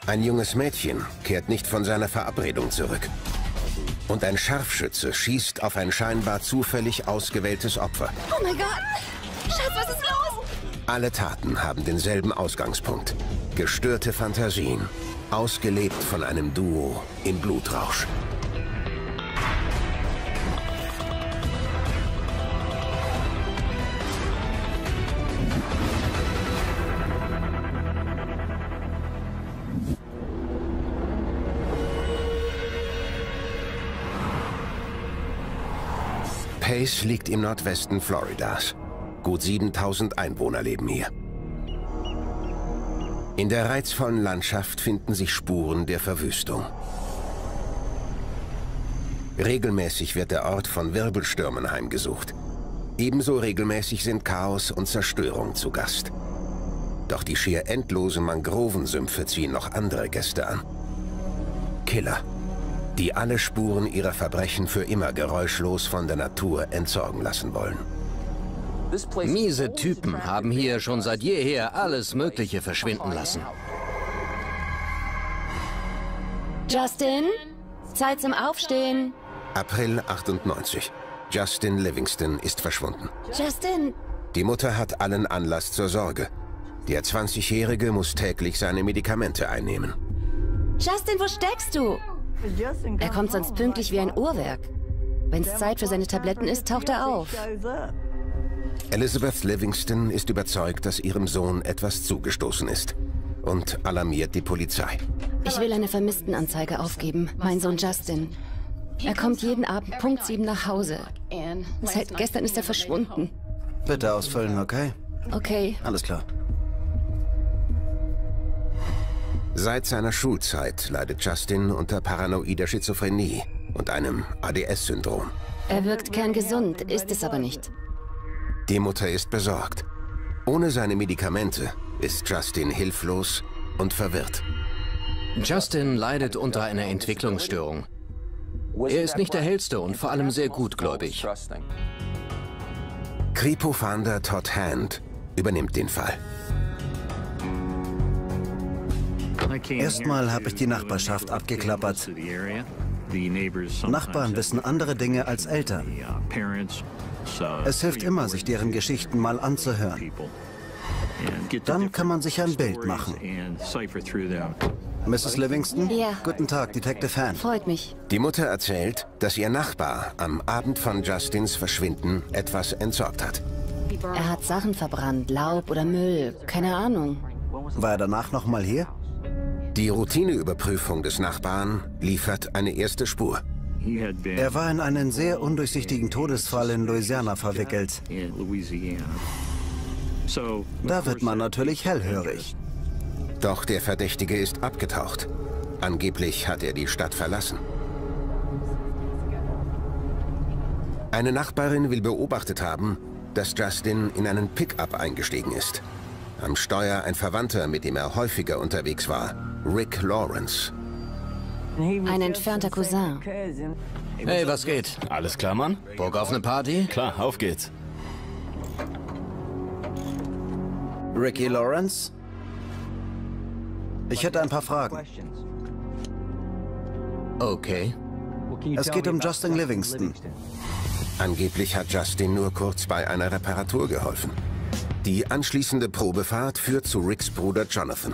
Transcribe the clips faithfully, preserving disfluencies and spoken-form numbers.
Ein junges Mädchen kehrt nicht von seiner Verabredung zurück. Und ein Scharfschütze schießt auf ein scheinbar zufällig ausgewähltes Opfer. Oh mein Gott! Schatz, was ist los? Alle Taten haben denselben Ausgangspunkt. Gestörte Fantasien, ausgelebt von einem Duo im Blutrausch. Pace liegt im Nordwesten Floridas. Gut siebentausend Einwohner leben hier. In der reizvollen Landschaft finden sich Spuren der Verwüstung. Regelmäßig wird der Ort von Wirbelstürmen heimgesucht. Ebenso regelmäßig sind Chaos und Zerstörung zu Gast. Doch die schier endlosen Mangrovensümpfe ziehen noch andere Gäste an. Killer, die alle Spuren ihrer Verbrechen für immer geräuschlos von der Natur entsorgen lassen wollen. Miese Typen haben hier schon seit jeher alles Mögliche verschwinden lassen. Justin, Zeit zum Aufstehen. April achtundneunzig. Justin Livingston ist verschwunden. Justin! Die Mutter hat allen Anlass zur Sorge. Der zwanzigjährige muss täglich seine Medikamente einnehmen. Justin, wo steckst du? Er kommt sonst pünktlich wie ein Uhrwerk. Wenn es Zeit für seine Tabletten ist, taucht er auf. Elizabeth Livingston ist überzeugt, dass ihrem Sohn etwas zugestoßen ist und alarmiert die Polizei. Ich will eine Vermisstenanzeige aufgeben. Mein Sohn Justin. Er kommt jeden Abend Punkt sieben nach Hause. Seit gestern ist er verschwunden. Bitte ausfüllen, okay? Okay. Alles klar. Seit seiner Schulzeit leidet Justin unter paranoider Schizophrenie und einem A D S-Syndrom. Er wirkt kerngesund, ist es aber nicht. Die Mutter ist besorgt. Ohne seine Medikamente ist Justin hilflos und verwirrt. Justin leidet unter einer Entwicklungsstörung. Er ist nicht der hellste und vor allem sehr gutgläubig. Kripo-Fahnder Todd Hand übernimmt den Fall. Erstmal habe ich die Nachbarschaft abgeklappert. Nachbarn wissen andere Dinge als Eltern. Es hilft immer, sich deren Geschichten mal anzuhören. Dann kann man sich ein Bild machen. Misses Livingston? Ja. Guten Tag, Detective Hand. Freut mich. Die Mutter erzählt, dass ihr Nachbar am Abend von Justins Verschwinden etwas entsorgt hat. Er hat Sachen verbrannt, Laub oder Müll, keine Ahnung. War er danach noch mal hier? Die Routineüberprüfung des Nachbarn liefert eine erste Spur. Er war in einen sehr undurchsichtigen Todesfall in Louisiana verwickelt. Da wird man natürlich hellhörig. Doch der Verdächtige ist abgetaucht. Angeblich hat er die Stadt verlassen. Eine Nachbarin will beobachtet haben, dass Justin in einen Pickup eingestiegen ist. Am Steuer ein Verwandter, mit dem er häufiger unterwegs war, Rick Lawrence. Ein entfernter Cousin. Hey, was geht? Alles klar, Mann? Bock auf eine Party? Klar, auf geht's. Ricky Lawrence? Ich hätte ein paar Fragen. Okay. Es geht um Justin Livingston. Angeblich hat Justin nur kurz bei einer Reparatur geholfen. Die anschließende Probefahrt führt zu Ricks Bruder Jonathan.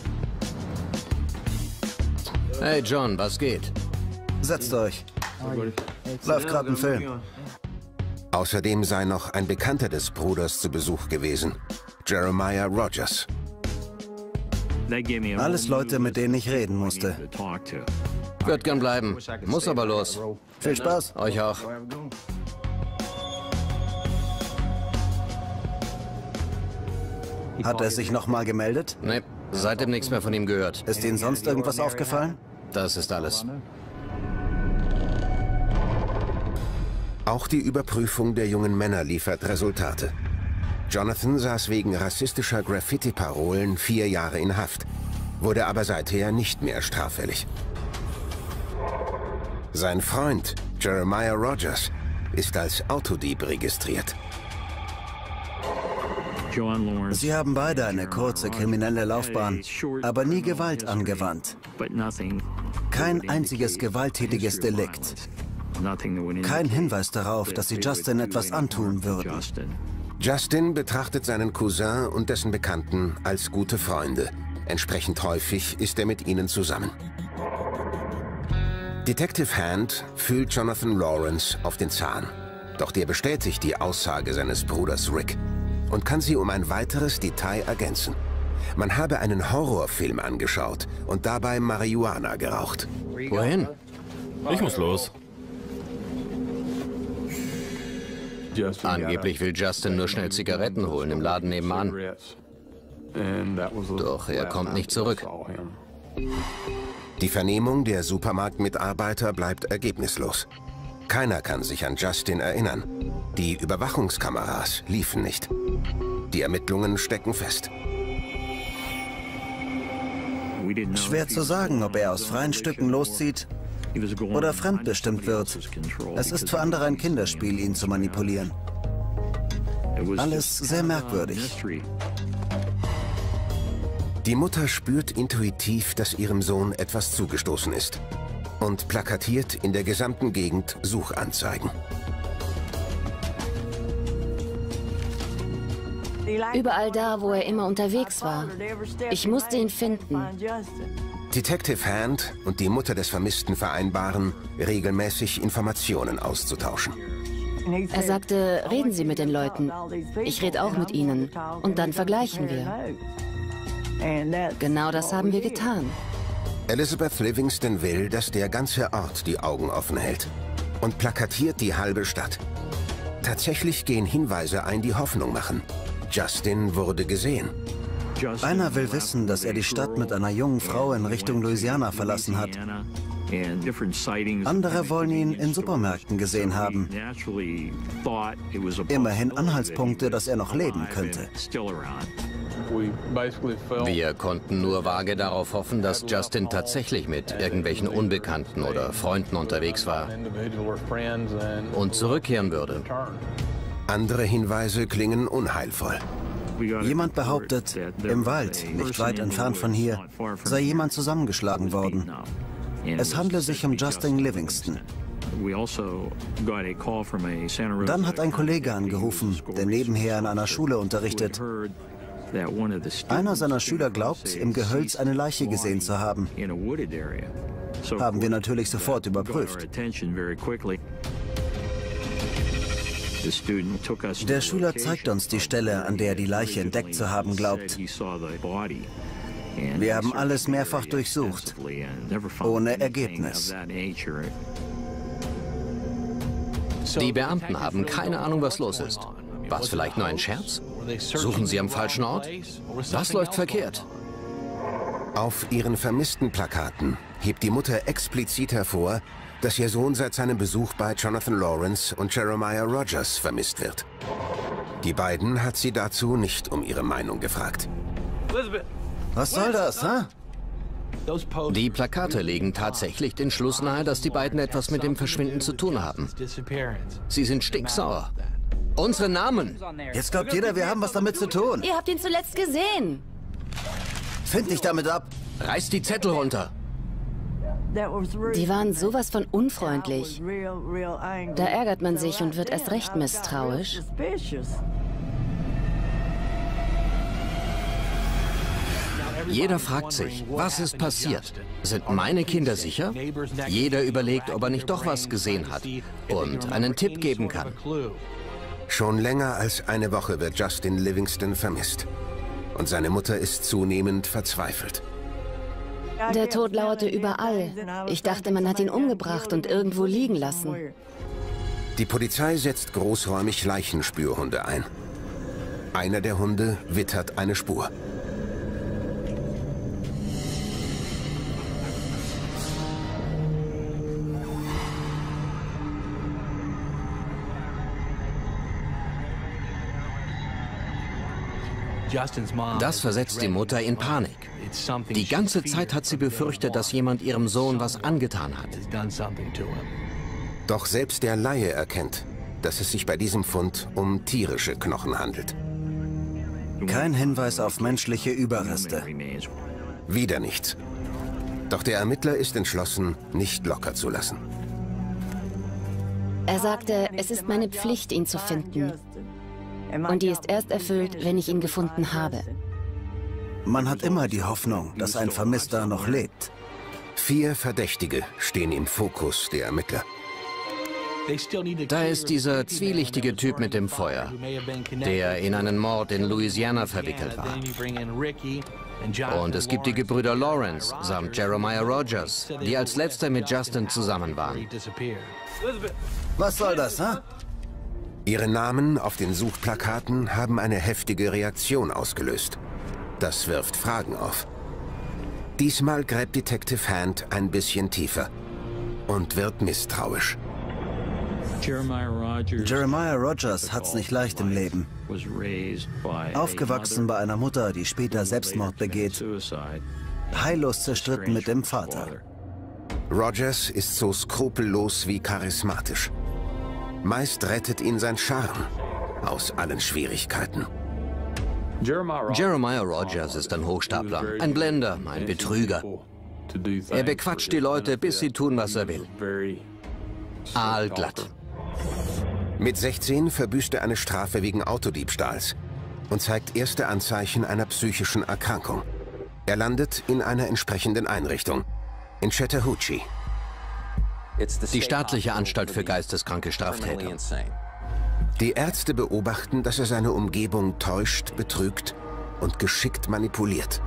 Hey John, was geht? Setzt euch. Läuft gerade ein Film. Außerdem sei noch ein Bekannter des Bruders zu Besuch gewesen, Jeremiah Rogers. Alles Leute, mit denen ich reden musste. Wird gern bleiben. Muss aber los. Viel Spaß. Euch auch. Hat er sich noch mal gemeldet? Nee, seitdem nichts mehr von ihm gehört. Ist Ihnen sonst irgendwas aufgefallen? Das ist alles. Auch die Überprüfung der jungen Männer liefert Resultate. Jonathan saß wegen rassistischer Graffiti-Parolen vier Jahre in Haft, wurde aber seither nicht mehr straffällig. Sein Freund, Jeremiah Rogers, ist als Autodieb registriert. Sie haben beide eine kurze kriminelle Laufbahn, aber nie Gewalt angewandt. Kein einziges gewalttätiges Delikt. Kein Hinweis darauf, dass sie Justin etwas antun würden. Justin betrachtet seinen Cousin und dessen Bekannten als gute Freunde. Entsprechend häufig ist er mit ihnen zusammen. Detective Hand fühlt Jonathan Lawrence auf den Zahn. Doch der bestätigt die Aussage seines Bruders Rick und kann sie um ein weiteres Detail ergänzen. Man habe einen Horrorfilm angeschaut und dabei Marihuana geraucht. Wohin? Ich muss los. Angeblich will Justin nur schnell Zigaretten holen im Laden nebenan. Doch er kommt nicht zurück. Die Vernehmung der Supermarktmitarbeiter bleibt ergebnislos. Keiner kann sich an Justin erinnern. Die Überwachungskameras liefen nicht. Die Ermittlungen stecken fest. Schwer zu sagen, ob er aus freien Stücken loszieht oder fremdbestimmt wird. Es ist für andere ein Kinderspiel, ihn zu manipulieren. Alles sehr merkwürdig. Die Mutter spürt intuitiv, dass ihrem Sohn etwas zugestoßen ist und plakatiert in der gesamten Gegend Suchanzeigen. Überall da, wo er immer unterwegs war. Ich musste ihn finden. Detective Hand und die Mutter des Vermissten vereinbaren, regelmäßig Informationen auszutauschen. Er sagte, reden Sie mit den Leuten. Ich rede auch mit ihnen. Und dann vergleichen wir. Genau das haben wir getan. Elizabeth Livingston will, dass der ganze Ort die Augen offen hält und plakatiert die halbe Stadt. Tatsächlich gehen Hinweise ein, die Hoffnung machen. Justin wurde gesehen. Einer will wissen, dass er die Stadt mit einer jungen Frau in Richtung Louisiana verlassen hat. Andere wollen ihn in Supermärkten gesehen haben. Immerhin Anhaltspunkte, dass er noch leben könnte. Wir konnten nur vage darauf hoffen, dass Justin tatsächlich mit irgendwelchen Unbekannten oder Freunden unterwegs war und zurückkehren würde. Andere Hinweise klingen unheilvoll. Jemand behauptet, im Wald, nicht weit entfernt von hier, sei jemand zusammengeschlagen worden. Es handle sich um Justin Livingston. Dann hat ein Kollege angerufen, der nebenher in einer Schule unterrichtet. Einer seiner Schüler glaubt, im Gehölz eine Leiche gesehen zu haben. Haben wir natürlich sofort überprüft. Der Schüler zeigt uns die Stelle, an der er die Leiche entdeckt zu haben glaubt. Wir haben alles mehrfach durchsucht, ohne Ergebnis. Die Beamten haben keine Ahnung, was los ist. War es vielleicht nur ein Scherz? Suchen sie am falschen Ort? Was läuft verkehrt? Auf ihren vermissten Plakaten hebt die Mutter explizit hervor, dass ihr Sohn seit seinem Besuch bei Jonathan Lawrence und Jeremiah Rogers vermisst wird. Die beiden hat sie dazu nicht um ihre Meinung gefragt. Was soll das, hä? Die Plakate legen tatsächlich den Schluss nahe, dass die beiden etwas mit dem Verschwinden zu tun haben. Sie sind stinksauer. Unsere Namen! Jetzt glaubt jeder, wir haben was damit zu tun. Ihr habt ihn zuletzt gesehen. Find dich damit ab. Reißt die Zettel runter. Die waren sowas von unfreundlich. Da ärgert man sich und wird erst recht misstrauisch. Jeder fragt sich, was ist passiert? Sind meine Kinder sicher? Jeder überlegt, ob er nicht doch was gesehen hat und einen Tipp geben kann. Schon länger als eine Woche wird Justin Livingston vermisst. Und seine Mutter ist zunehmend verzweifelt. Der Tod lauerte überall. Ich dachte, man hat ihn umgebracht und irgendwo liegen lassen. Die Polizei setzt großräumig Leichenspürhunde ein. Einer der Hunde wittert eine Spur. Das versetzt die Mutter in Panik. Die ganze Zeit hat sie befürchtet, dass jemand ihrem Sohn was angetan hat. Doch selbst der Laie erkennt, dass es sich bei diesem Fund um tierische Knochen handelt. Kein Hinweis auf menschliche Überreste. Wieder nichts. Doch der Ermittler ist entschlossen, nicht locker zu lassen. Er sagte, es ist meine Pflicht, ihn zu finden. Und die ist erst erfüllt, wenn ich ihn gefunden habe. Man hat immer die Hoffnung, dass ein Vermisster noch lebt. Vier Verdächtige stehen im Fokus der Ermittler. Da ist dieser zwielichtige Typ mit dem Feuer, der in einen Mord in Louisiana verwickelt war. Und es gibt die Gebrüder Lawrence samt Jeremiah Rogers, die als letzter mit Justin zusammen waren. Was soll das, hä? Ihre Namen auf den Suchplakaten haben eine heftige Reaktion ausgelöst. Das wirft Fragen auf. Diesmal gräbt Detective Hand ein bisschen tiefer und wird misstrauisch. Jeremiah Rogers hat's nicht leicht im Leben. Aufgewachsen bei einer Mutter, die später Selbstmord begeht. Heillos zerstritten mit dem Vater. Rogers ist so skrupellos wie charismatisch. Meist rettet ihn sein Charme aus allen Schwierigkeiten. Jeremiah Rogers ist ein Hochstapler, ein Blender, ein Betrüger. Er bequatscht die Leute, bis sie tun, was er will. Aalglatt. Mit sechzehn verbüßt er eine Strafe wegen Autodiebstahls und zeigt erste Anzeichen einer psychischen Erkrankung. Er landet in einer entsprechenden Einrichtung, in Chattahoochee. Die staatliche Anstalt für geisteskranke Straftäter. Die Ärzte beobachten, dass er seine Umgebung täuscht, betrügt und geschickt manipuliert.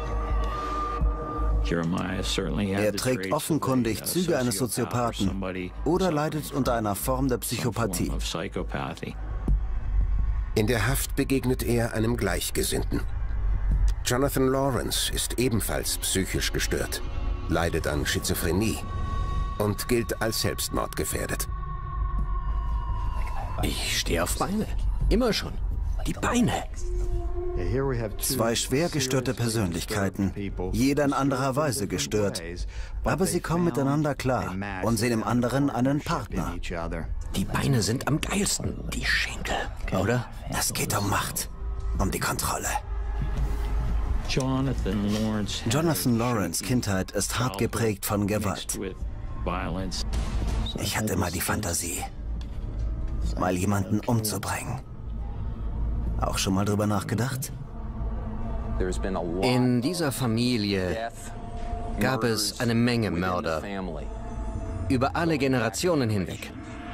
Er trägt offenkundig Züge eines Soziopathen oder leidet unter einer Form der Psychopathie. In der Haft begegnet er einem Gleichgesinnten. Jonathan Lawrence ist ebenfalls psychisch gestört, leidet an Schizophrenie und gilt als selbstmordgefährdet. Ich stehe auf Beine. Immer schon. Die Beine. Zwei schwer gestörte Persönlichkeiten, jeder in anderer Weise gestört. Aber sie kommen miteinander klar und sehen im anderen einen Partner. Die Beine sind am geilsten. Die Schenkel, oder? Es geht um Macht, um die Kontrolle. Jonathan Lawrence' Kindheit ist hart geprägt von Gewalt. Ich hatte immer die Fantasie, mal jemanden umzubringen. Auch schon mal drüber nachgedacht? In dieser Familie gab es eine Menge Mörder. Über alle Generationen hinweg.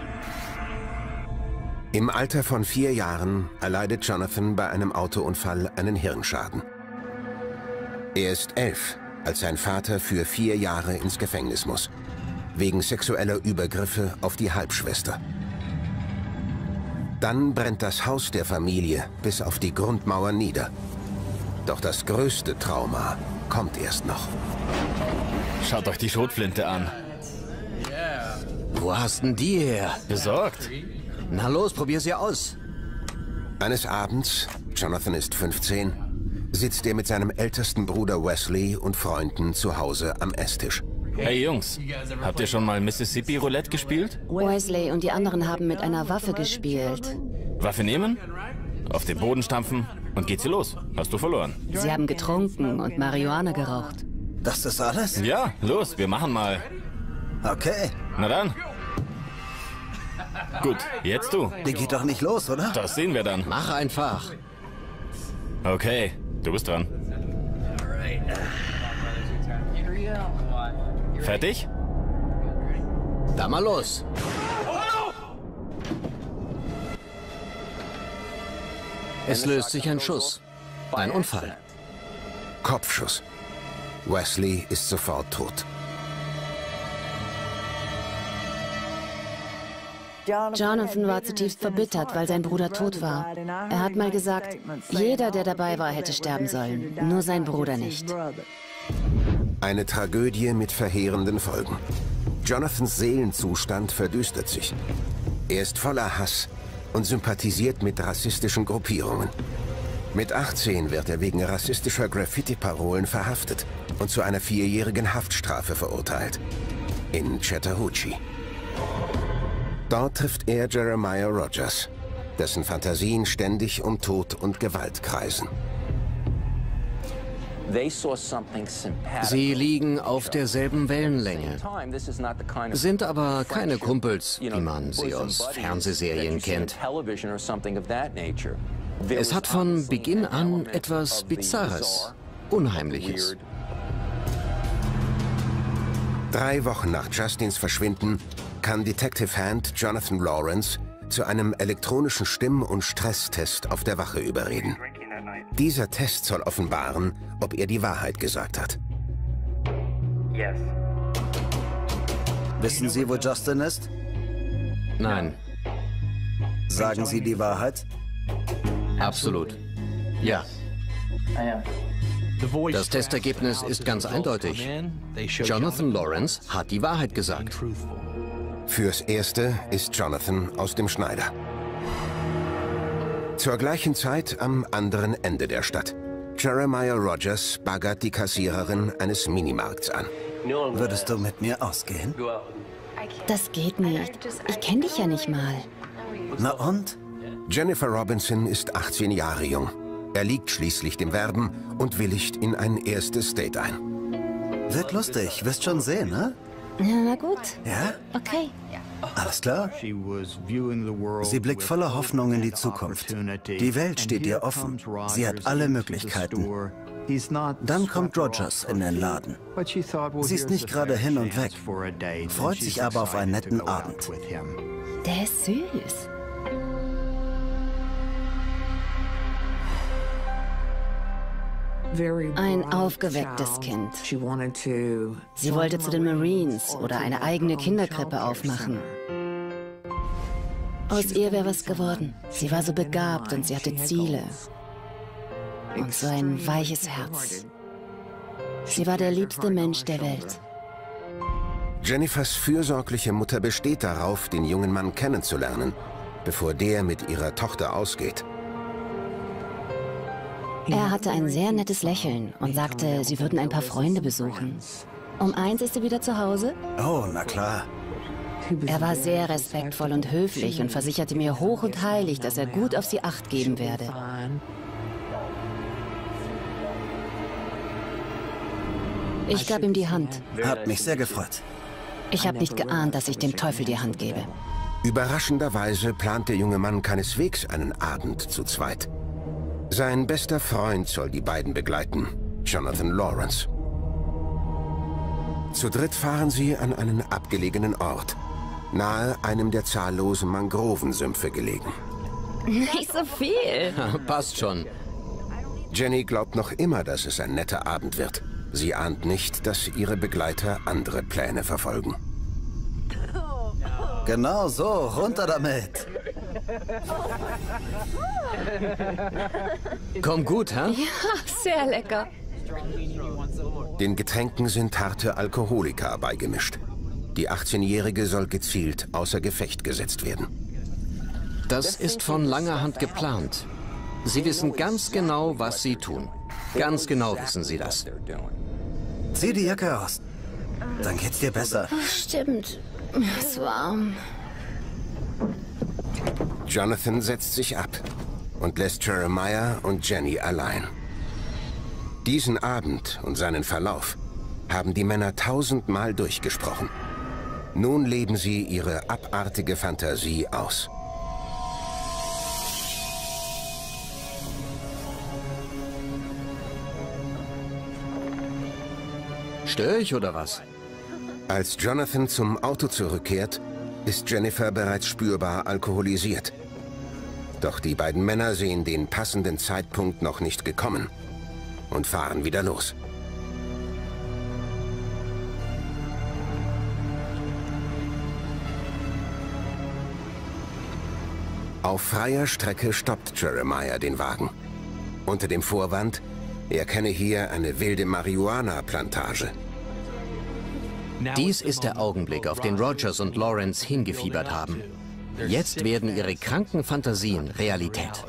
Im Alter von vier Jahren erleidet Jonathan bei einem Autounfall einen Hirnschaden. Er ist elf, als sein Vater für vier Jahre ins Gefängnis muss, wegen sexueller Übergriffe auf die Halbschwester. Dann brennt das Haus der Familie bis auf die Grundmauer nieder. Doch das größte Trauma kommt erst noch. Schaut euch die Schrotflinte an. Wo hast denn die her? Besorgt. Na los, probier sie aus. Eines Abends, Jonathan ist fünfzehn, sitzt er mit seinem ältesten Bruder Wesley und Freunden zu Hause am Esstisch. Hey Jungs, habt ihr schon mal Mississippi Roulette gespielt? Wesley und die anderen haben mit einer Waffe gespielt. Waffe nehmen, auf den Boden stampfen und geht sie los. Hast du verloren. Sie haben getrunken und Marihuana geraucht. Das ist alles? Ja, los, wir machen mal. Okay. Na dann. Gut, jetzt du. Die geht doch nicht los, oder? Das sehen wir dann. Mach einfach. Okay, du bist dran. Fertig? Da mal los. Es löst sich ein Schuss. Ein Unfall. Kopfschuss. Wesley ist sofort tot. Jonathan war zutiefst verbittert, weil sein Bruder tot war. Er hat mal gesagt, jeder, der dabei war, hätte sterben sollen. Nur sein Bruder nicht. Eine Tragödie mit verheerenden Folgen. Jonathans Seelenzustand verdüstert sich. Er ist voller Hass und sympathisiert mit rassistischen Gruppierungen. Mit achtzehn wird er wegen rassistischer Graffiti-Parolen verhaftet und zu einer vierjährigen Haftstrafe verurteilt. In Chattahoochee. Dort trifft er Jeremiah Rogers, dessen Fantasien ständig um Tod und Gewalt kreisen. Sie liegen auf derselben Wellenlänge, sind aber keine Kumpels, wie man sie aus Fernsehserien kennt. Es hat von Beginn an etwas Bizarres, Unheimliches. Drei Wochen nach Justins Verschwinden kann Detective Hand Jonathan Lawrence zu einem elektronischen Stimm- und Stresstest auf der Wache überreden. Dieser Test soll offenbaren, ob er die Wahrheit gesagt hat. Wissen Sie, wo Justin ist? Nein. Sagen Sie die Wahrheit? Absolut. Ja. Das Testergebnis ist ganz eindeutig. Jonathan Lawrence hat die Wahrheit gesagt. Fürs Erste ist Jonathan aus dem Schneider. Zur gleichen Zeit am anderen Ende der Stadt. Jeremiah Rogers baggert die Kassiererin eines Minimarkts an. Würdest du mit mir ausgehen? Das geht nicht. Ich kenne dich ja nicht mal. Na und? Jennifer Robinson ist achtzehn Jahre jung. Er liegt schließlich dem Werben und willigt in ein erstes Date ein. Wird lustig, wirst schon sehen, ne? Na gut. Ja? Okay. Alles klar? Sie blickt voller Hoffnung in die Zukunft. Die Welt steht ihr offen. Sie hat alle Möglichkeiten. Dann kommt Rogers in den Laden. Sie ist nicht gerade hin und weg, freut sich aber auf einen netten Abend. Der ist süß. Ein aufgewecktes Kind. Sie wollte zu den Marines oder eine eigene Kinderkrippe aufmachen. Aus ihr wäre was geworden. Sie war so begabt und sie hatte Ziele. Und so ein weiches Herz. Sie war der liebste Mensch der Welt. Jennifers fürsorgliche Mutter besteht darauf, den jungen Mann kennenzulernen, bevor der mit ihrer Tochter ausgeht. Er hatte ein sehr nettes Lächeln und sagte, sie würden ein paar Freunde besuchen. Um eins ist er wieder zu Hause? Oh, na klar. Er war sehr respektvoll und höflich und versicherte mir hoch und heilig, dass er gut auf sie Acht geben werde. Ich gab ihm die Hand. Hat mich sehr gefreut. Ich habe nicht geahnt, dass ich dem Teufel die Hand gebe. Überraschenderweise plant der junge Mann keineswegs einen Abend zu zweit. Sein bester Freund soll die beiden begleiten, Jonathan Lawrence. Zu dritt fahren sie an einen abgelegenen Ort, nahe einem der zahllosen Mangrovensümpfe gelegen. Nicht so viel. Passt schon. Jenny glaubt noch immer, dass es ein netter Abend wird. Sie ahnt nicht, dass ihre Begleiter andere Pläne verfolgen. Genau so, runter damit. Kommt gut, hä? Ja, sehr lecker. Den Getränken sind harte Alkoholika beigemischt. Die achtzehnjährige soll gezielt außer Gefecht gesetzt werden. Das ist von langer Hand geplant. Sie wissen ganz genau, was sie tun. Ganz genau wissen sie das. Zieh die Jacke aus. Dann geht's dir besser. Stimmt. Es ist warm. Jonathan setzt sich ab und lässt Jeremiah und Jenny allein. Diesen Abend und seinen Verlauf haben die Männer tausendmal durchgesprochen. Nun leben sie ihre abartige Fantasie aus. Störe ich oder was? Als Jonathan zum Auto zurückkehrt, ist Jennifer bereits spürbar alkoholisiert. Doch die beiden Männer sehen den passenden Zeitpunkt noch nicht gekommen und fahren wieder los. Auf freier Strecke stoppt Jeremiah den Wagen. Unter dem Vorwand, er kenne hier eine wilde Marihuana-Plantage. Dies ist der Augenblick, auf den Rogers und Lawrence hingefiebert haben. Jetzt werden ihre kranken Fantasien Realität.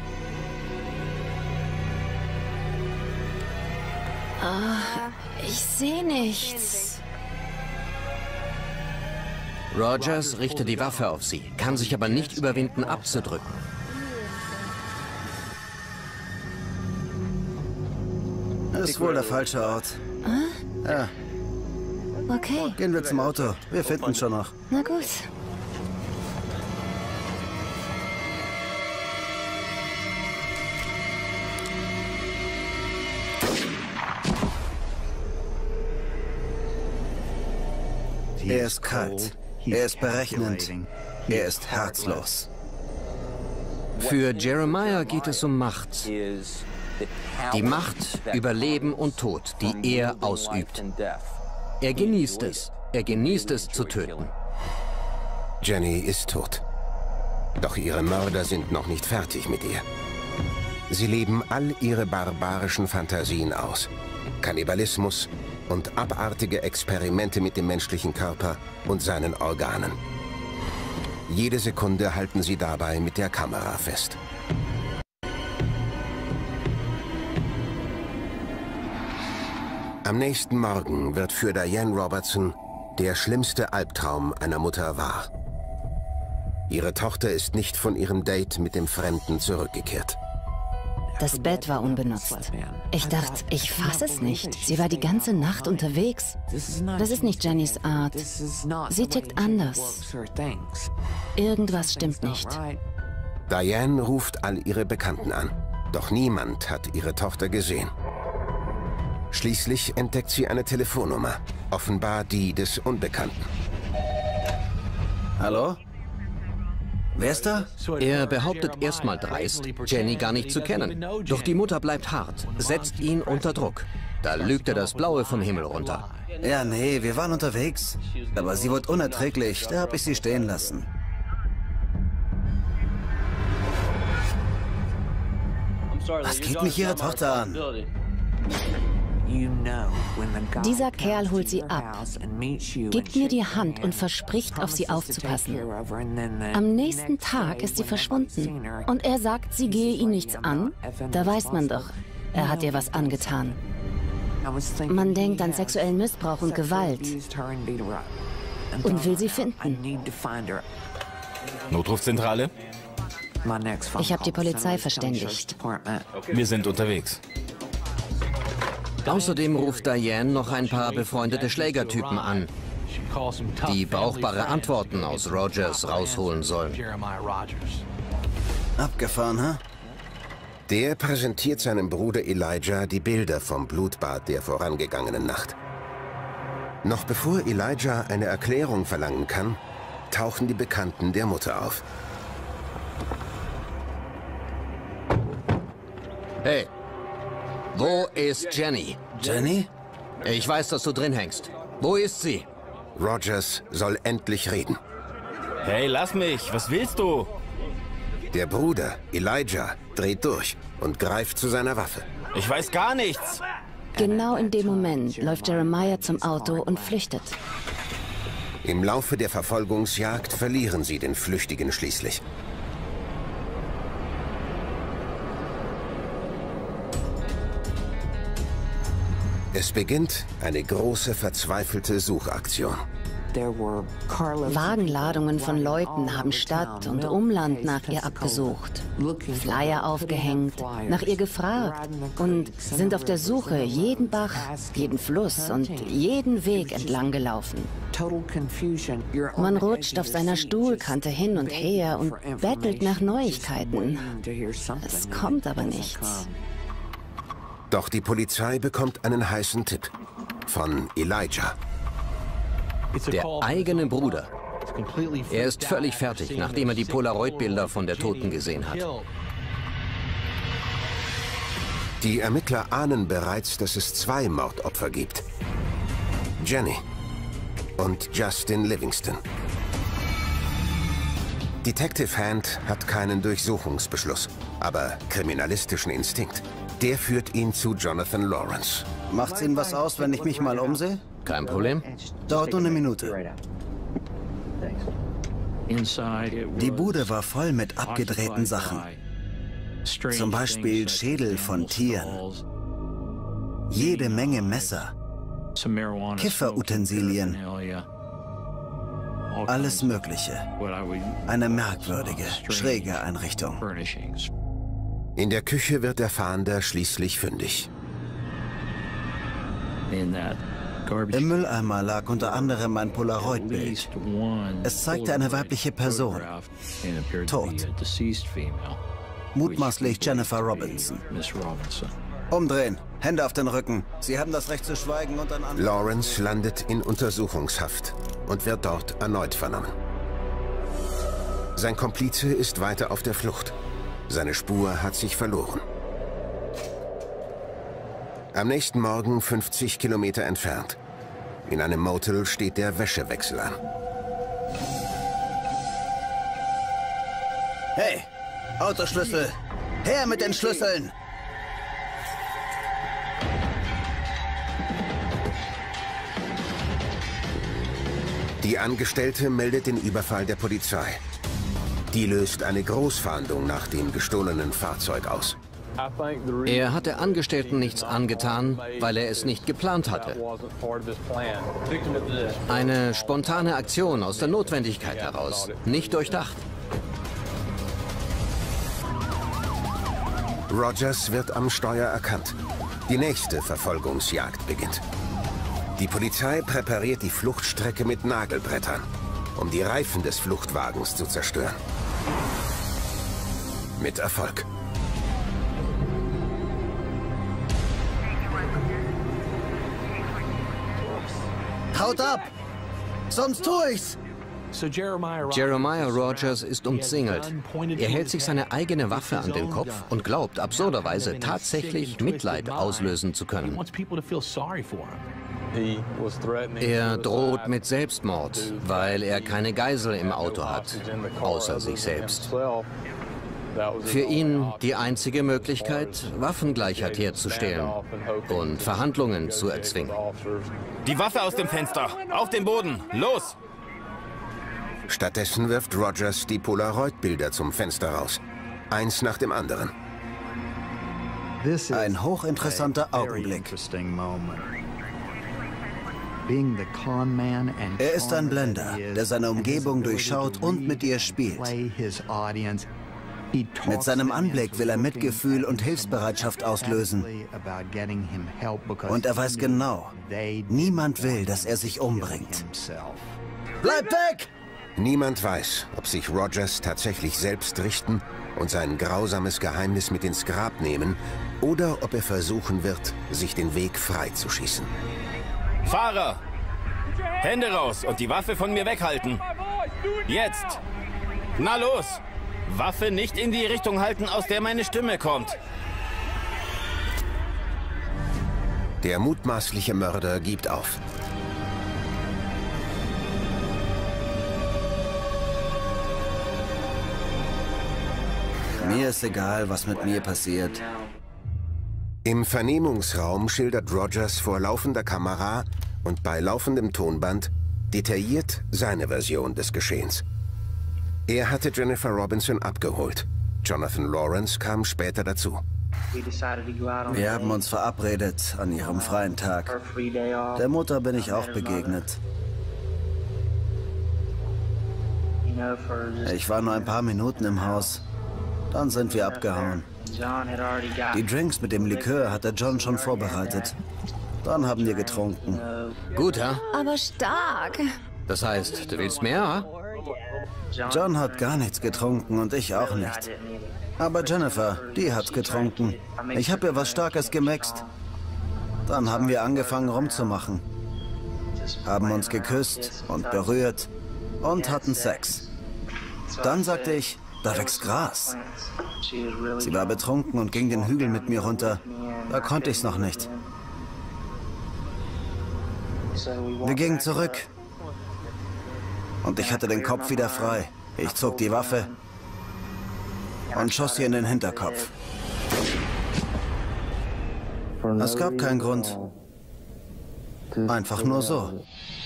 Ah, ich sehe nichts. Rogers richtet die Waffe auf sie, kann sich aber nicht überwinden, abzudrücken. Das ist wohl der falsche Ort. Ah? Ja. Okay. Gehen wir zum Auto. Wir finden schon noch. Na gut. Er ist kalt. Er ist berechnend. Er ist herzlos. Für Jeremiah geht es um Macht. Die Macht über Leben und Tod, die er ausübt. Er genießt es. Er genießt es zu töten. Jenny ist tot. Doch ihre Mörder sind noch nicht fertig mit ihr. Sie leben all ihre barbarischen Fantasien aus. Kannibalismus und abartige Experimente mit dem menschlichen Körper und seinen Organen. Jede Sekunde halten sie dabei mit der Kamera fest. Am nächsten Morgen wird für Diane Robertson der schlimmste Albtraum einer Mutter wahr. Ihre Tochter ist nicht von ihrem Date mit dem Fremden zurückgekehrt. Das Bett war unbenutzt. Ich dachte, ich fasse es nicht. Sie war die ganze Nacht unterwegs. Das ist nicht Jennys Art. Sie tickt anders. Irgendwas stimmt nicht. Diane ruft all ihre Bekannten an. Doch niemand hat ihre Tochter gesehen. Schließlich entdeckt sie eine Telefonnummer. Offenbar die des Unbekannten. Hallo? Wer ist da? Er behauptet erstmal dreist, Jenny gar nicht zu kennen. Doch die Mutter bleibt hart, setzt ihn unter Druck. Da lügt er das Blaue vom Himmel runter. Ja, nee, wir waren unterwegs. Aber sie wurde unerträglich, da habe ich sie stehen lassen. Was geht mich Ihre Tochter an? Dieser Kerl holt sie ab, gibt mir die Hand und verspricht, auf sie aufzupassen. Am nächsten Tag ist sie verschwunden und er sagt, sie gehe ihn nichts an. Da weiß man doch, er hat ihr was angetan. Man denkt an sexuellen Missbrauch und Gewalt und will sie finden. Notrufzentrale? Ich habe die Polizei verständigt. Wir sind unterwegs. Außerdem ruft Diane noch ein paar befreundete Schlägertypen an, die brauchbare Antworten aus Rogers rausholen sollen. Abgefahren, ha? Der präsentiert seinem Bruder Elijah die Bilder vom Blutbad der vorangegangenen Nacht. Noch bevor Elijah eine Erklärung verlangen kann, tauchen die Bekannten der Mutter auf. Hey, wo ist Jenny? Jenny? Ich weiß, dass du drin hängst. Wo ist sie? Rogers soll endlich reden. Hey, lass mich. Was willst du? Der Bruder, Elijah, dreht durch und greift zu seiner Waffe. Ich weiß gar nichts. Genau in dem Moment läuft Jeremiah zum Auto und flüchtet. Im Laufe der Verfolgungsjagd verlieren sie den Flüchtigen schließlich. Es beginnt eine große, verzweifelte Suchaktion. Wagenladungen von Leuten haben Stadt und Umland nach ihr abgesucht, Flyer aufgehängt, nach ihr gefragt und sind auf der Suche jeden Bach, jeden Fluss und jeden Weg entlang gelaufen. Man rutscht auf seiner Stuhlkante hin und her und bettelt nach Neuigkeiten. Es kommt aber nichts. Doch die Polizei bekommt einen heißen Tipp von Elijah. Der eigene Bruder. Er ist völlig fertig, nachdem er die Polaroid-Bilder von der Toten gesehen hat. Die Ermittler ahnen bereits, dass es zwei Mordopfer gibt. Jenny und Justin Livingston. Detective Hand hat keinen Durchsuchungsbeschluss, aber kriminalistischen Instinkt. Der führt ihn zu Jonathan Lawrence. Macht's Ihnen was aus, wenn ich mich mal umsehe? Kein Problem. Dauert nur eine Minute. Die Bude war voll mit abgedrehten Sachen. Zum Beispiel Schädel von Tieren. Jede Menge Messer. Kifferutensilien. Alles Mögliche. Eine merkwürdige, schräge Einrichtung. In der Küche wird der Fahnder schließlich fündig. Im Mülleimer lag unter anderem ein Polaroid-Bild. Es zeigte eine weibliche Person, tot. Mutmaßlich Jennifer Robinson. Umdrehen, Hände auf den Rücken. Sie haben das Recht zu schweigen und an... Lawrence landet in Untersuchungshaft und wird dort erneut vernommen. Sein Komplize ist weiter auf der Flucht. Seine Spur hat sich verloren. Am nächsten Morgen, fünfzig Kilometer entfernt. In einem Motel steht der Wäschewechsel an. Hey, Autoschlüssel! Her mit den Schlüsseln! Die Angestellte meldet den Überfall der Polizei. Die löst eine Großfahndung nach dem gestohlenen Fahrzeug aus. Er hat der Angestellten nichts angetan, weil er es nicht geplant hatte. Eine spontane Aktion aus der Notwendigkeit heraus, nicht durchdacht. Rogers wird am Steuer erkannt. Die nächste Verfolgungsjagd beginnt. Die Polizei präpariert die Fluchtstrecke mit Nagelbrettern, um die Reifen des Fluchtwagens zu zerstören. Mit Erfolg. Haut ab! Sonst tu ich's! Jeremiah Rogers ist umzingelt. Er hält sich seine eigene Waffe an den Kopf und glaubt absurderweise tatsächlich Mitleid auslösen zu können. Er droht mit Selbstmord, weil er keine Geisel im Auto hat, außer sich selbst. Für ihn die einzige Möglichkeit, Waffengleichheit herzustellen und Verhandlungen zu erzwingen. Die Waffe aus dem Fenster! Auf den Boden! Los! Stattdessen wirft Rogers die Polaroid-Bilder zum Fenster raus. Eins nach dem anderen. Ein hochinteressanter Augenblick. Er ist ein Blender, der seine Umgebung durchschaut und mit ihr spielt. Mit seinem Anblick will er Mitgefühl und Hilfsbereitschaft auslösen. Und er weiß genau, niemand will, dass er sich umbringt. Bleibt weg! Niemand weiß, ob sich Rogers tatsächlich selbst richten und sein grausames Geheimnis mit ins Grab nehmen oder ob er versuchen wird, sich den Weg frei zu schießen. Fahrer! Hände raus und die Waffe von mir weghalten. Jetzt! Na los! Waffe nicht in die Richtung halten, aus der meine Stimme kommt. Der mutmaßliche Mörder gibt auf. Mir ist egal, was mit mir passiert. Im Vernehmungsraum schildert Rogers vor laufender Kamera und bei laufendem Tonband detailliert seine Version des Geschehens. Er hatte Jennifer Robinson abgeholt. Jonathan Lawrence kam später dazu. Wir haben uns verabredet an ihrem freien Tag. Der Mutter bin ich auch begegnet. Ich war nur ein paar Minuten im Haus. Dann sind wir abgehauen. Die Drinks mit dem Likör hatte John schon vorbereitet. Dann haben wir getrunken. Gut, ja? Aber stark. Das heißt, du willst mehr, ha? John hat gar nichts getrunken und ich auch nicht. Aber Jennifer, die hat getrunken. Ich habe ihr was Starkes gemixt. Dann haben wir angefangen rumzumachen. Haben uns geküsst und berührt und hatten Sex. Dann sagte ich, da wächst Gras. Sie war betrunken und ging den Hügel mit mir runter. Da konnte ich's noch nicht. Wir gingen zurück. Und ich hatte den Kopf wieder frei. Ich zog die Waffe und schoss ihr in den Hinterkopf. Es gab keinen Grund. Einfach nur so.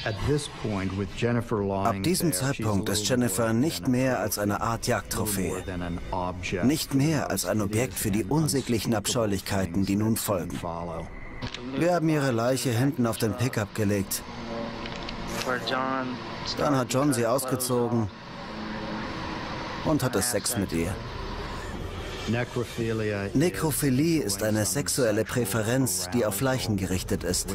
Ab diesem Zeitpunkt ist Jennifer nicht mehr als eine Art Jagdtrophäe. Nicht mehr als ein Objekt für die unsäglichen Abscheulichkeiten, die nun folgen. Wir haben ihre Leiche hinten auf den Pickup gelegt. Dann hat John sie ausgezogen und hatte Sex mit ihr. Nekrophilie ist eine sexuelle Präferenz, die auf Leichen gerichtet ist.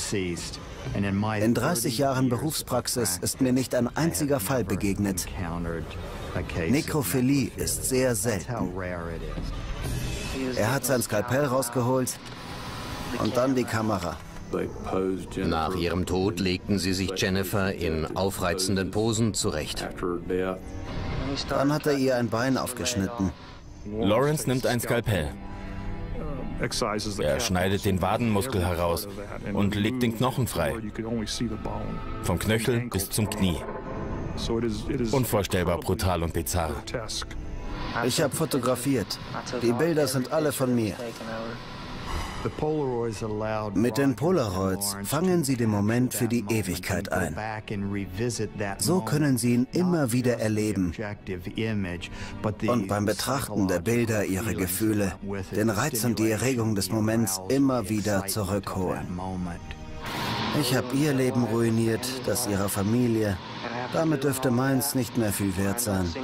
In dreißig Jahren Berufspraxis ist mir nicht ein einziger Fall begegnet. Nekrophilie ist sehr selten. Er hat sein Skalpell rausgeholt und dann die Kamera. Nach ihrem Tod legten sie sich Jennifer in aufreizenden Posen zurecht. Dann hat er ihr ein Bein aufgeschnitten. Lawrence nimmt ein Skalpell. Er schneidet den Wadenmuskel heraus und legt den Knochen frei. Vom Knöchel bis zum Knie. Unvorstellbar brutal und bizarr. Ich habe fotografiert. Die Bilder sind alle von mir. Mit den Polaroids fangen Sie den Moment für die Ewigkeit ein. So können Sie ihn immer wieder erleben und beim Betrachten der Bilder Ihre Gefühle, den Reiz und die Erregung des Moments immer wieder zurückholen. Ich habe Ihr Leben ruiniert, das Ihrer Familie. Damit dürfte meins nicht mehr viel wert sein.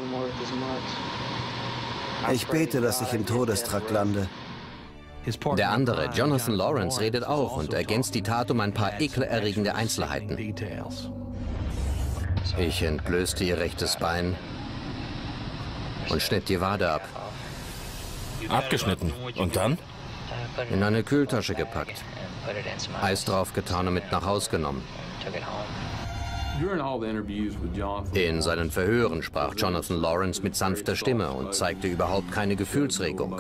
Ich bete, dass ich im Todestrakt lande. Der andere, Jonathan Lawrence, redet auch und ergänzt die Tat um ein paar ekelerregende Einzelheiten. Ich entblößte ihr rechtes Bein und schnitt die Wade ab. Abgeschnitten. Und dann? In eine Kühltasche gepackt, Eis draufgetan und mit nach Haus genommen. In seinen Verhören sprach Jonathan Lawrence mit sanfter Stimme und zeigte überhaupt keine Gefühlsregung.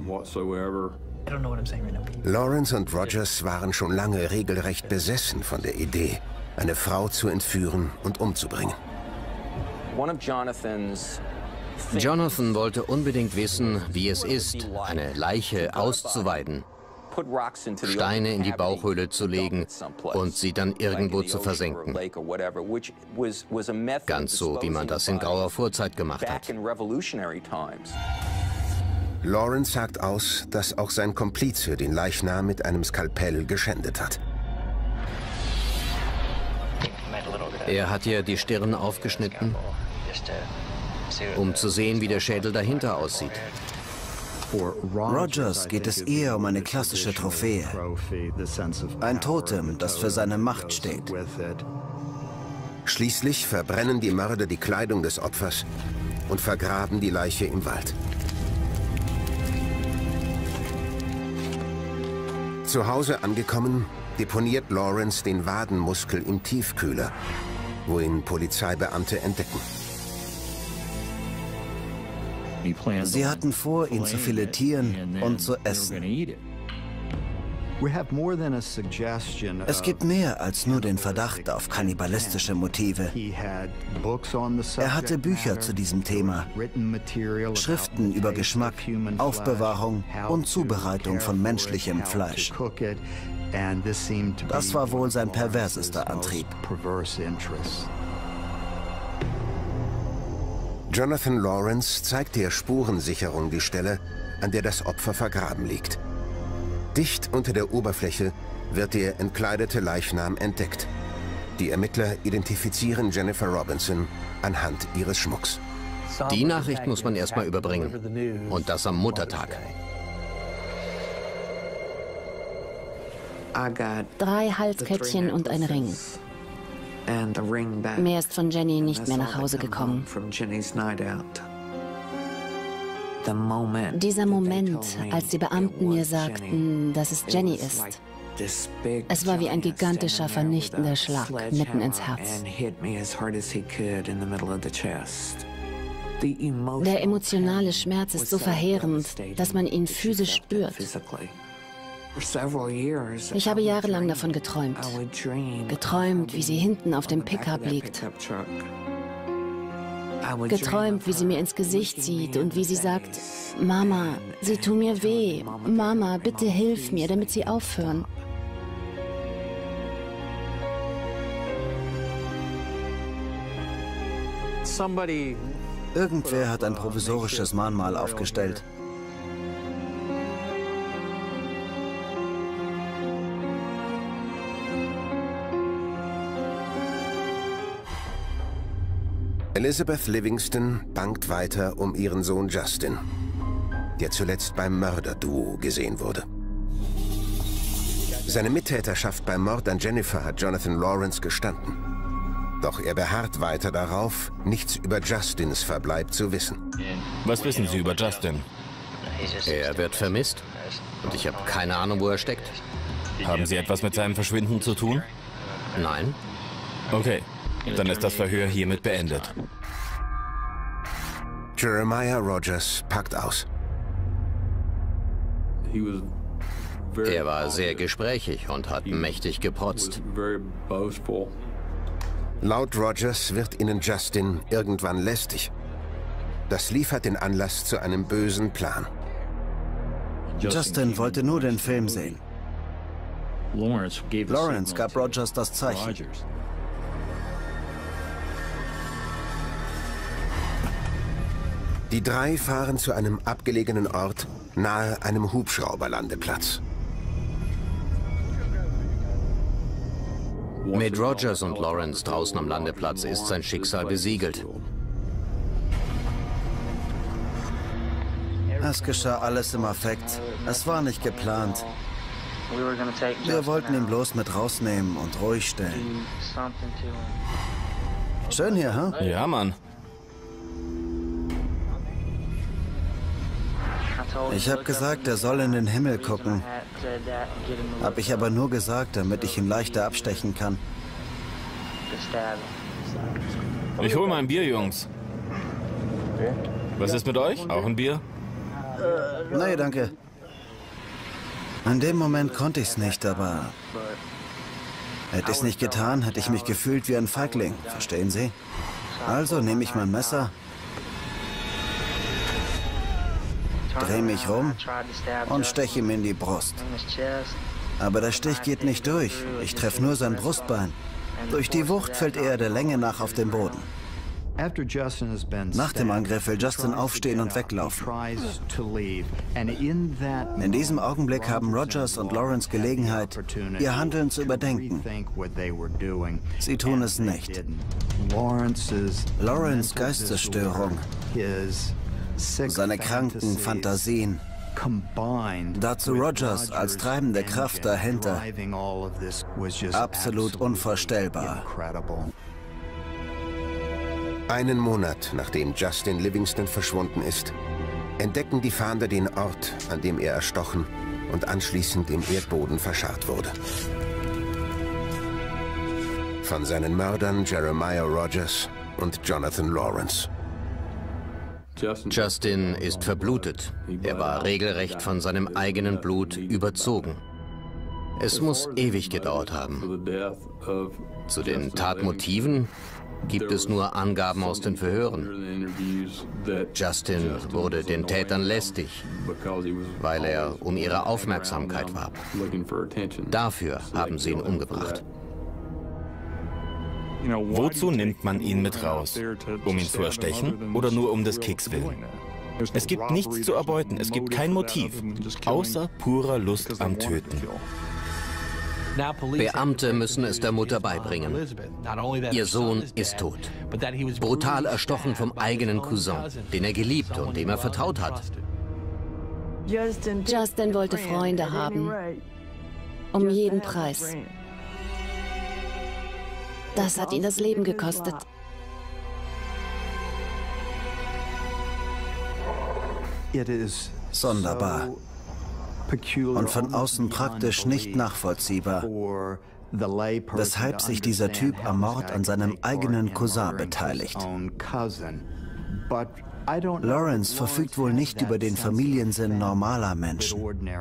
Lawrence und Rogers waren schon lange regelrecht besessen von der Idee, eine Frau zu entführen und umzubringen. Jonathan wollte unbedingt wissen, wie es ist, eine Leiche auszuweiden, Steine in die Bauchhöhle zu legen und sie dann irgendwo zu versenken. Ganz so, wie man das in grauer Vorzeit gemacht hat. Lawrence sagt aus, dass auch sein Komplize den Leichnam mit einem Skalpell geschändet hat. Er hat ihr die Stirn aufgeschnitten, um zu sehen, wie der Schädel dahinter aussieht. Rogers geht es eher um eine klassische Trophäe. Ein Totem, das für seine Macht steht. Schließlich verbrennen die Mörder die Kleidung des Opfers und vergraben die Leiche im Wald. Zu Hause angekommen, deponiert Lawrence den Wadenmuskel im Tiefkühler, wo ihn Polizeibeamte entdecken. Sie hatten vor, ihn zu filetieren und zu essen. Es gibt mehr als nur den Verdacht auf kannibalistische Motive. Er hatte Bücher zu diesem Thema, Schriften über Geschmack, Aufbewahrung und Zubereitung von menschlichem Fleisch. Das war wohl sein perversester Antrieb. Jonathan Lawrence zeigt der Spurensicherung die Stelle, an der das Opfer vergraben liegt. Dicht unter der Oberfläche wird der entkleidete Leichnam entdeckt. Die Ermittler identifizieren Jennifer Robinson anhand ihres Schmucks. Die Nachricht muss man erstmal überbringen. Und das am Muttertag. Drei Halskettchen und ein Ring. Mehr ist von Jenny nicht mehr nach Hause gekommen. Dieser Moment, als die Beamten mir sagten, dass es Jenny ist. Es war wie ein gigantischer, vernichtender Schlag mitten ins Herz. Der emotionale Schmerz ist so verheerend, dass man ihn physisch spürt. Ich habe jahrelang davon geträumt. Geträumt, wie sie hinten auf dem Pickup liegt. Geträumt, wie sie mir ins Gesicht sieht und wie sie sagt, Mama, sie tun mir weh. Mama, bitte hilf mir, damit sie aufhören. Irgendwer hat ein provisorisches Mahnmal aufgestellt. Elizabeth Livingston bangt weiter um ihren Sohn Justin. der zuletzt beim Mörderduo gesehen wurde. Seine Mittäterschaft beim Mord an Jennifer hat Jonathan Lawrence gestanden. Doch er beharrt weiter darauf, nichts über Justins Verbleib zu wissen. Was wissen Sie über Justin? Er wird vermisst und ich habe keine Ahnung, wo er steckt. Haben Sie etwas mit seinem Verschwinden zu tun? Nein. Okay, dann ist das Verhör hiermit beendet. Jeremiah Rogers packt aus. Er war sehr gesprächig und hat mächtig geprotzt. Laut Rogers wird ihnen Justin irgendwann lästig. Das liefert den Anlass zu einem bösen Plan. Justin wollte nur den Film sehen. Lawrence gab Rogers das Zeichen. Die drei fahren zu einem abgelegenen Ort nahe einem Hubschrauberlandeplatz. Mit Rogers und Lawrence draußen am Landeplatz ist sein Schicksal besiegelt. Es geschah alles im Affekt. Es war nicht geplant. Wir wollten ihn bloß mit rausnehmen und ruhig stellen. Schön hier, hä? Huh? Ja, Mann. Ich habe gesagt, er soll in den Himmel gucken. Hab ich aber nur gesagt, damit ich ihn leichter abstechen kann. Ich hol mal ein Bier, Jungs. Was ist mit euch? Auch ein Bier? Nee, danke. In dem Moment konnte ich's nicht, aber... Hätte ich's nicht getan, hätte ich mich gefühlt wie ein Feigling. Verstehen Sie? Also nehme ich mein Messer, dreh mich rum und steche ihm in die Brust. Aber der Stich geht nicht durch. Ich treffe nur sein Brustbein. Durch die Wucht fällt er der Länge nach auf den Boden. Nach dem Angriff will Justin aufstehen und weglaufen. In diesem Augenblick haben Rogers und Lawrence Gelegenheit, ihr Handeln zu überdenken. Sie tun es nicht. Lawrence' Geistesstörung, seine kranken Fantasien, dazu Rogers als treibende Kraft dahinter. Absolut unvorstellbar. Einen Monat nachdem Justin Livingston verschwunden ist, entdecken die Fahnder den Ort, an dem er erstochen und anschließend im Erdboden verscharrt wurde. Von seinen Mördern Jeremiah Rogers und Jonathan Lawrence. Justin ist verblutet. Er war regelrecht von seinem eigenen Blut überzogen. Es muss ewig gedauert haben. Zu den Tatmotiven gibt es nur Angaben aus den Verhören. Justin wurde den Tätern lästig, weil er um ihre Aufmerksamkeit warb. Dafür haben sie ihn umgebracht. Wozu nimmt man ihn mit raus? Um ihn zu erstechen oder nur um des Kicks willen? Es gibt nichts zu erbeuten, es gibt kein Motiv, außer purer Lust am Töten. Beamte müssen es der Mutter beibringen. Ihr Sohn ist tot. Brutal erstochen vom eigenen Cousin, den er geliebt und dem er vertraut hat. Justin wollte Freunde haben. Um jeden Preis. Das hat ihn das Leben gekostet. Sonderbar. Und von außen praktisch nicht nachvollziehbar, weshalb sich dieser Typ am Mord an seinem eigenen Cousin beteiligt. Lawrence verfügt wohl nicht über den Familiensinn normaler Menschen.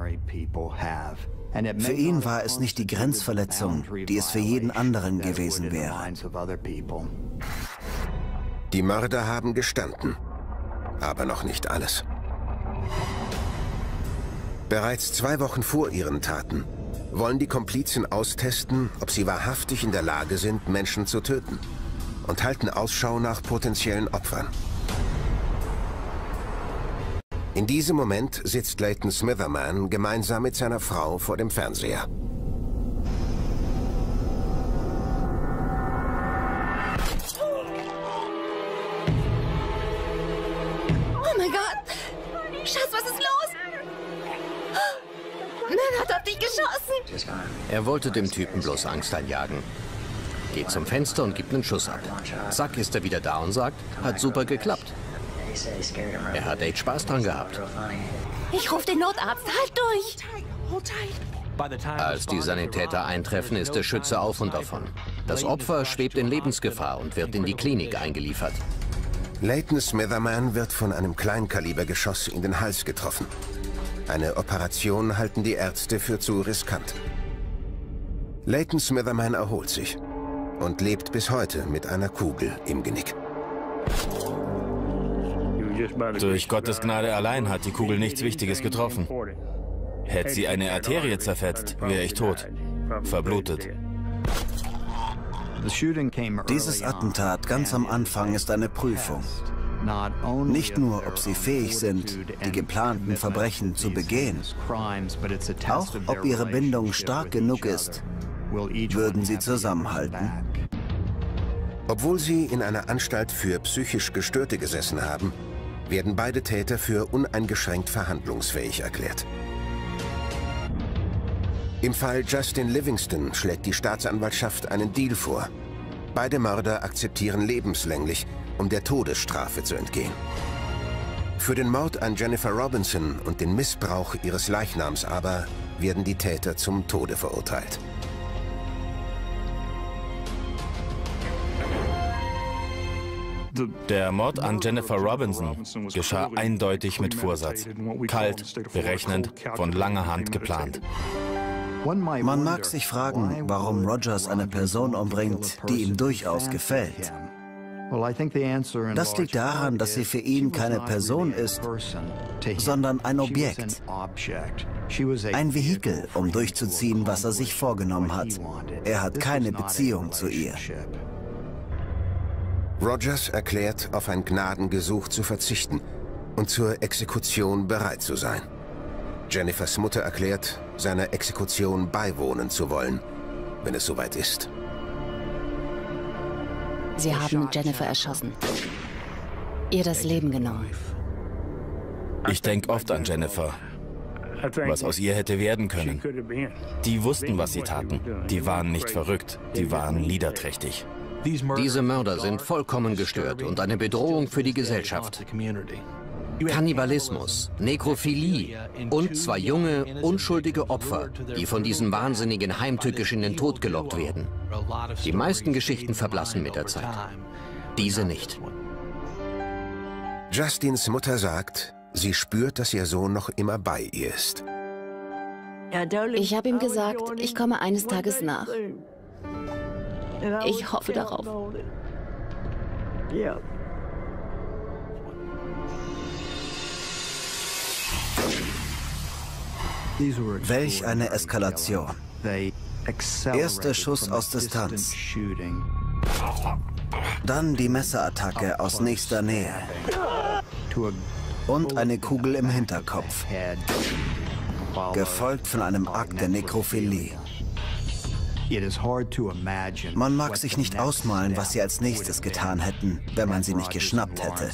Für ihn war es nicht die Grenzverletzung, die es für jeden anderen gewesen wäre. Die Mörder haben gestanden, aber noch nicht alles. Bereits zwei Wochen vor ihren Taten wollen die Komplizen austesten, ob sie wahrhaftig in der Lage sind, Menschen zu töten, und halten Ausschau nach potenziellen Opfern. In diesem Moment sitzt Leighton Smitherman gemeinsam mit seiner Frau vor dem Fernseher. Oh mein Gott! Schatz, was ist los? mich geschossen. Er wollte dem Typen bloß Angst einjagen. Geht zum Fenster und gibt einen Schuss ab. Zack, ist er wieder da und sagt, hat super geklappt. Er hat echt Spaß dran gehabt. Ich rufe den Notarzt, halt durch. Als die Sanitäter eintreffen, ist der Schütze auf und davon. Das Opfer schwebt in Lebensgefahr und wird in die Klinik eingeliefert. Leighton Smitherman wird von einem Kleinkalibergeschoss in den Hals getroffen. Eine Operation halten die Ärzte für zu riskant. Leighton Smitherman erholt sich und lebt bis heute mit einer Kugel im Genick. Durch Gottes Gnade allein hat die Kugel nichts Wichtiges getroffen. Hätte sie eine Arterie zerfetzt, wäre ich tot. Verblutet. Dieses Attentat ganz am Anfang ist eine Prüfung. Nicht nur, ob sie fähig sind, die geplanten Verbrechen zu begehen, auch ob ihre Bindung stark genug ist, würden sie zusammenhalten. Obwohl sie in einer Anstalt für psychisch Gestörte gesessen haben, werden beide Täter für uneingeschränkt verhandlungsfähig erklärt. Im Fall Justin Livingston schlägt die Staatsanwaltschaft einen Deal vor. Beide Mörder akzeptieren lebenslänglich, um der Todesstrafe zu entgehen. Für den Mord an Jennifer Robinson und den Missbrauch ihres Leichnams aber werden die Täter zum Tode verurteilt. Der Mord an Jennifer Robinson geschah eindeutig mit Vorsatz. Kalt, berechnend, von langer Hand geplant. Man mag sich fragen, warum Rogers eine Person umbringt, die ihm durchaus gefällt. Das liegt daran, dass sie für ihn keine Person ist, sondern ein Objekt. Ein Vehikel, um durchzuziehen, was er sich vorgenommen hat. Er hat keine Beziehung zu ihr. Rogers erklärt, auf ein Gnadengesuch zu verzichten und zur Exekution bereit zu sein. Jennifers Mutter erklärt, seiner Exekution beiwohnen zu wollen, wenn es soweit ist. Sie haben Jennifer erschossen. Ihr das Leben genommen. Ich denke oft an Jennifer. Was aus ihr hätte werden können. Die wussten, was sie taten. Die waren nicht verrückt. Die waren niederträchtig. Diese Mörder sind vollkommen gestört und eine Bedrohung für die Gesellschaft. Kannibalismus, Nekrophilie und zwei junge, unschuldige Opfer, die von diesen Wahnsinnigen heimtückisch in den Tod gelockt werden. Die meisten Geschichten verblassen mit der Zeit. Diese nicht. Justins Mutter sagt, sie spürt, dass ihr Sohn noch immer bei ihr ist. Ich habe ihm gesagt, ich komme eines Tages nach. Ich hoffe darauf. Welch eine Eskalation. Erster Schuss aus Distanz. Dann die Messerattacke aus nächster Nähe. Und eine Kugel im Hinterkopf. Gefolgt von einem Akt der Nekrophilie. Man mag sich nicht ausmalen, was sie als nächstes getan hätten, wenn man sie nicht geschnappt hätte.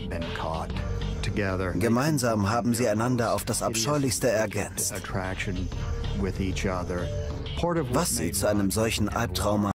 Gemeinsam haben sie einander auf das Abscheulichste ergänzt. Was sie zu einem solchen Albtraum